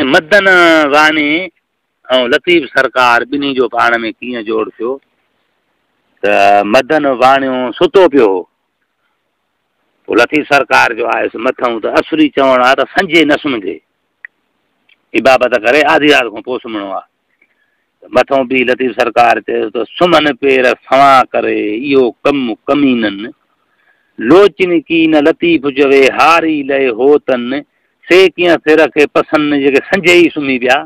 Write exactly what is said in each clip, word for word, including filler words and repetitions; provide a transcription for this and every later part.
मदन वानी ऐं लतीफ़ सरकार ॿिन्ही जो पाण में कीअं जोड़ थियो त मदन वाणियो सुतो पियो हो। पोइ लतीफ़ सरकार जो आयुसि मथां त असुरी चवणु आहे त संजे न सुम्हिजे, इबाबत करे आधी राति खां पोइ सुम्हणो आहे। मथां बि लतीफ़ सरकार चयो त सुम्हनि पेर सवा करे इहो कमु कमीननि, लोचन की न लतीफ़ चवे हारी लहे होतन से कीअं सिर खे पसंदि जेके संजे ई सुम्ही पिया।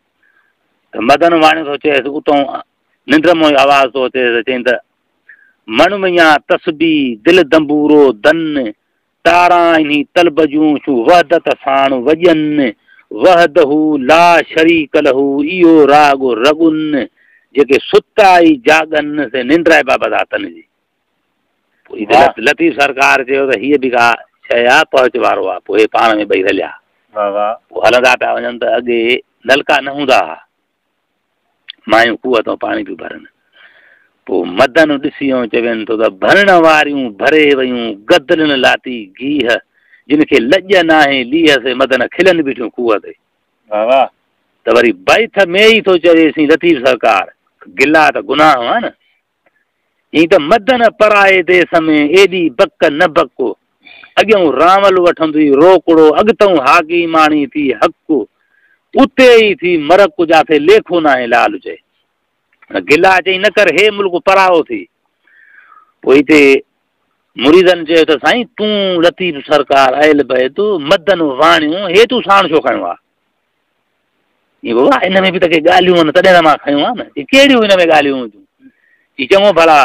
त मदन वाणी थो चएसि उतां निंड मां आवाज़ थो अचे चई त मणमया तस्बी दिलि दंबूरो दन तारानी तलब जूं छू वहदत साण वॼनि वहदहू ला शरीक लहू इहो रागो रगुन जेके सुता ई जागन से निंड बाबत आहे तन जी। पोइ लतीफ़ सरकार चयो त हीअ बि का शइ आहे पहुच वारो आहे। पोइ पाण में ॿई हलिया, पोइ हलंदा पिया वञनि त अॻे नलका न हूंदा हुआ, मायूं खूह तां पाणी पियूं भरनि। पोइ मदन ॾिसी चवनि थो त भरण वारियूं भरे वयूं गदलनि लाती गीह जिनखे लॼ नाहे लीह से मदन खिलनि बीठियूं खूह ते। त वरी बैथ में ई थो चवेसि लतीफ़ सरकार गिला त गुनाह हुआ न, ईअं त मदन पराए देस में एॾी बक न बको अॻियां रावल वठंदी रोकड़ो अॻितां हागी माणी थी हक़ उते ई थी मरक जाथे लेखो नाहे लाल चए। गिला चई न कर हे मुल्क पराओ थी। पोइ हिते मुरीदनि चयो त साईं तूं लतीफ़ सरकार आयल पए तूं मदन वाणियूं हे तूं साण छो खयो आहे? ईअं बाबा हिन में बि त के ॻाल्हियूं आहिनि तॾहिं त मां खयो आहे न, कहिड़ियूं हिन में ॻाल्हियूं हूंदियूं? ही चङो भला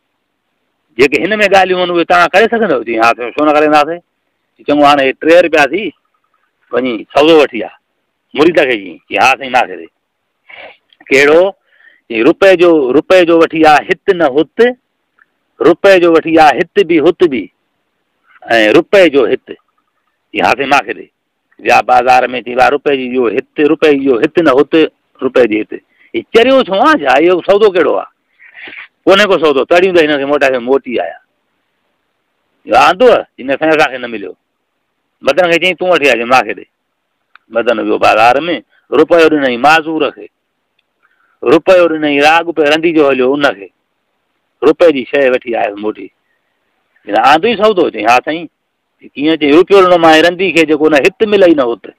जेके हिन में ॻाल्हियूं आहिनि उहे तव्हां करे सघंदव? जी हा छो न करे सघंदासीं। चङो हाणे टे रुपया थी वञी सौदो वठी आहे मुरीद खे जी की हा साईं नाखे ॾे कहिड़ो रुपए जो रुपए जो वठी आहे हित न हुत, रुपए जो वठी आहे हित बि हुत बि ऐं रुपए जो हित की हा साईं मूंखे ॾे। विया बाज़ार में चई विया रुपए जी इहो हित रुपए जो हित न हुत रुपए जी हित। हीउ चरियो छो आहे छा? इहो सौदो कहिड़ो आहे? कोन्हे को सौदो तड़ियूं त हिनखे मोटा मोटी आया। इहो आंदो हिन साईं असांखे न मिलियो। मदन खे चई तूं वठी आजे मूंखे ॾे। मदन वियो बाज़ार में रुपयो ॾिनई माज़ूर खे, रुपयो ॾिनई राग पे रंधी जो हलियो उनखे, रुपए जी शइ वठी आयुसि मोटी। आंदो ई सौदो? चई हा साईं। कीअं? चई रुपयो ॾिनो मां रंधी खे जेको न हित मिलई न हुत,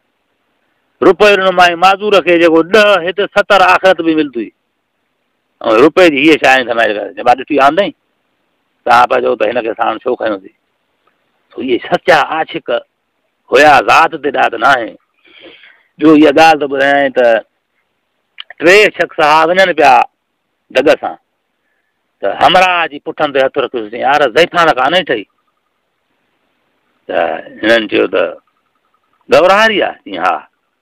रुपयो ॾिनो मां माज़ूर खे जेको ॾह हित सतरि आख़िरत बि मिलंदी, ऐं रुपए जी हीअ शइ समाए करे मां ॾिठी आंदई। तव्हां पिया चओ त हिनखे साण छो खयोसीं? इहे सचा आशिक हुया ज़ात ते ॾात न आहे। ॿियो इहा ॻाल्हि त ॿुधायां त टे शख़्स हा वञनि पिया डग सां त हमरा जी पुठनि ते हथु रखियोसीं यार ज़ैफ़ान कान्हे ठही। त हिननि चयो त घबराहरी आहे? चई हा।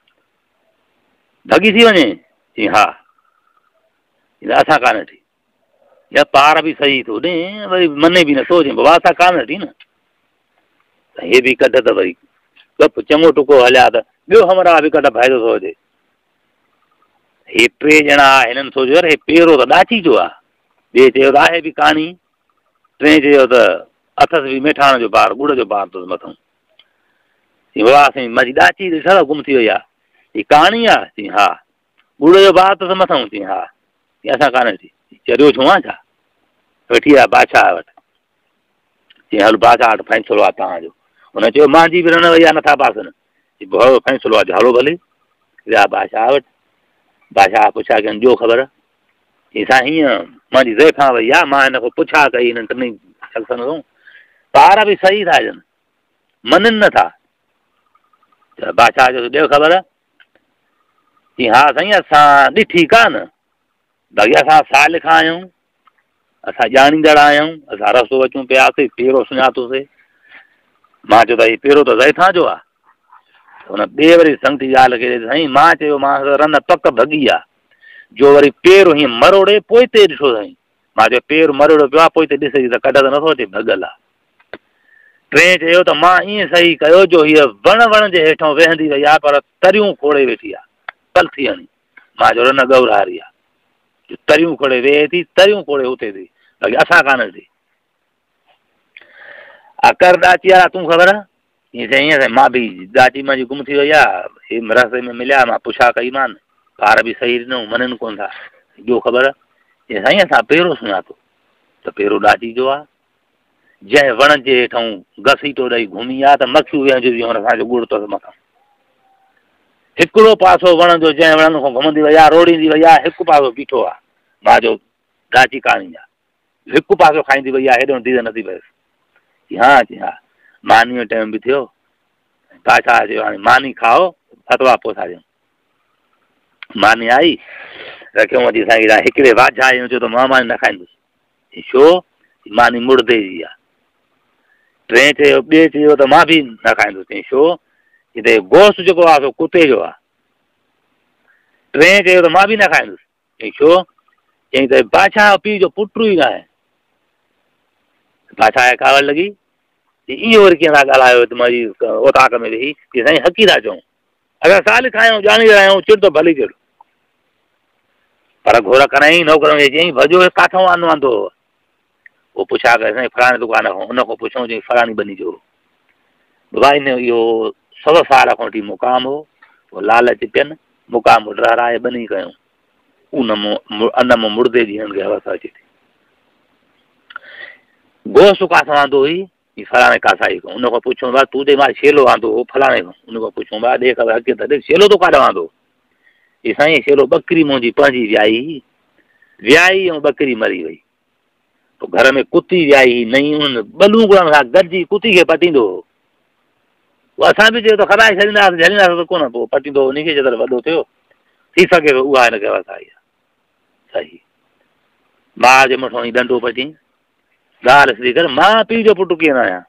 भॻी थी वञे? चई हा। असां कान वठी या पार बि सही थो ॾे वरी मने बि नथो। चई बाबा असां कान वठी न। त हे बि कढ त वरी गप चङो टुको हलिया त ॿियो हमरा बि कढ फ़ाइदो थो हुजे। हे टे ॼणा हिननि सोचियो हे पहिरियों त ॾाची जो आहे, ॿिए चयो त आहे बि कहाणी, टे चयो त अथसि बि मेठाण जो ॿार गुड़ जो ॿार अथसि मथां। चई बाबा साईं मुंहिंजी ॾाची ॾिसण गुम थी वई आहे, हीअ कहाणी आहे? चई हा। गुड़ जो ॿार अथसि मथां? चई हा। असां कान वठी। चरियो छो आहे छा? वठी आहे बादशाह वटि। चई हल बादशाह वटि फ़ैसिलो आहे तव्हांजो। हुन चयो मुंहिंजी बि रन वई आहे नथा पासनि। चई भाउ फ़ैसिलो आहे हलो भले। विया बादशाह वटि। बादशाह पुछा कयनि ॾियो ख़बर? चई साईं हीअं मुंहिंजी ज़ैफ़ा वई आहे, मां हिन खां पुछा कई हिननि टिनी शख़्सनि खां, ॿार बि सही था ॾियनि मञनि नथा। त बादशाह चयो ॾियो ख़बर? चई हा साईं असां ॾिठी कान, भई असां साल खां आहियूं, असां ॼाणींदड़ आहियूं, असां रस्तो अचूं पियासीं पहिरों सुञातोसीं। मां चयो त हीउ पहिरों त ज़ैफ़ा जो आहे। हुन ॿिए वरी संगती ॻाल्हि खे साईं मां चयो मां रन पक भॻी आहे जो वरी पेर हीअं मरोड़े पोइ ते ॾिठो साईं। मां चयो पेर मरोड़ो पियो आहे पोइ ते ॾिसे त कढ त नथो अचे भॻल आहे। टे चयो त मां ईअं सही कयो जो हीअ वण वण जे हेठां वेहंदी वई आहे पर तरियूं खोड़े वेठी आहे, पल थी हणी। मां चयो रन गौरहारी आहे, तरियूं खोड़े वेहे थी, तरियूं खोड़े उथे थी, बाक़ी असां कान थी। अकर ॾाची वारा तूं ख़बर? ईअं चई ईअं साईं मां बि ॾाची मुंहिंजी गुम थी वई आहे, चई रस्ते में मिलिया मां पुछा कई मान ॿार बि सही ॾिनो मञनि कोन था ॿियो ख़बर चई साईं असां पेरो सुञातो त पेरो ॾाची जो आहे जंहिं वण जे हेठां घसीटो ॾेई घुमी आहे त मखियूं विहंदियूं वियूं असांजो ॻुड़ अथसि मथां हिकिड़ो पासो वण जो जंहिं वण खां घुमंदी वई आहे रोड़ींदी वई आहे हिकु पासो बीठो आहे मां जो ॾाची काणी आहे हिकु पासो खाईंदी वई आहे हेॾो धीर नथी पएसि हा चई हा मानी जो टाइम बि थियो बादशाह चयो हाणे मानी खाओ फतवा पोइ था ॾियूं मानी आई रखियो वठी साईं हिकिड़े बादशाह आहियूं चयो त मां मानी न खाईंदुसि छो मानी मुर्दे जी आहे टे चयो ॿिए चयो त मां बि न खाईंदुसि छो हिते गोश्त जेको आहे सो कुते जो आहे टे चयो त मां बि न खाईंदुसि छो चई त बादशाह पीउ जो पुटु ई न आहे बादशाह खे कावड़ लॻी इहो वरी कीअं था ॻाल्हायो त मुंहिंजी ओताक में वेही की साईं हक़ी था चऊं अगरि साल खायूं ॼाणी रहिया चिड़ त भली चिड़ पर घोर कराई नौकर में चई भॼो किथां आनो आंदो पोइ पुछा करे साईं फलाणे दुकान खां उन खां पुछूं चई फलाणी बनी जो भाई ने इहो सौ साल खां वठी मुक़ाम हो पोइ लालच पियनि मुक़ाम डराए बनी कयूं उन मां अन मां मुर्दे जी हिननि खे अवस्था अचे थी गोश्त किथां आंदो हुई फलाणे कासाई खां उन खां पुछूं था तूं ॾे मां छेलो आंदो हो फलाणे खां उन खां पुछूं था ॾे ख़बर अॻे त ॾे छेलो तो काॾो आंदो ही साईं छेलो ॿकरी मुंहिंजी पंहिंजी वियाई वियाई ऐं ॿकरी मरी वई पोइ घर में कुती वियाई नई उन ॿलूं गुणनि खां गॾिजी कुती खे पटींदो हो उहो असां बि चयो त खराए छॾींदासीं झड़ींदासीं त कोन पोइ पटींदो उनखे जेतिरो वॾो थियो थी सघे थो उहा हिनखे अवस्था आई आहे सही माउ जे मथां ई ॾंडो पटी ॻाल्हि सिधी कर मां पीउ जो पुटु कीअं न आहियां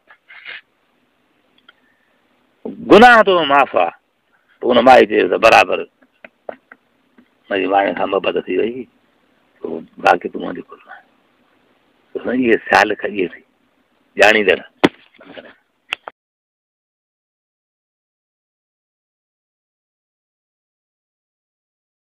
गुनाह तो माफ़ आहे पोइ हुन माई चयो त बराबरि मुंहिंजी माए खां मोहबत थी वई पोइ बाक़ी तूं मुंहिंजी कुल इहे साल खॼे थी ॼाणी दड़